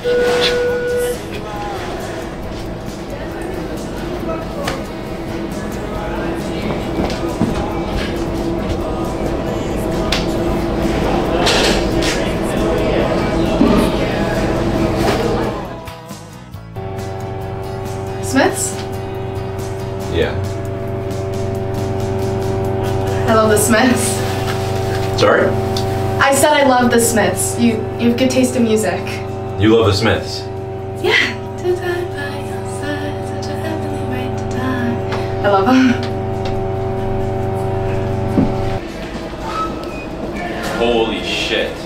Smiths? Yeah. I love the Smiths. Sorry? I said I love the Smiths. You have good taste in music. You love the Smiths? Yeah. To die by your side, such a heavenly way to die. I love them. Holy shit.